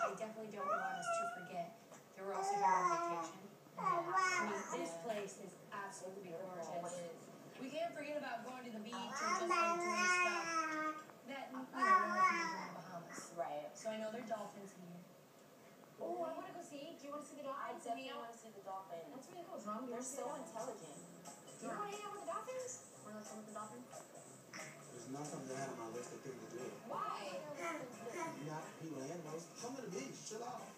I definitely don't want us to forget that we're also here on vacation. I mean, this place is absolutely gorgeous. We can't forget about going to the beach or just like doing stuff that, normal people do in the Bahamas. Right. So I know there are dolphins here. Oh, I want to go see. Do you want to see the dolphins? I definitely want to see the dolphins. That's really cool. Drum, they're so intelligent. Do you want to hang out with the dolphins? Want to swim with the dolphins? There's not something to have on my list of things to do. Why? You're not people animals. Come to the beach. Chill out.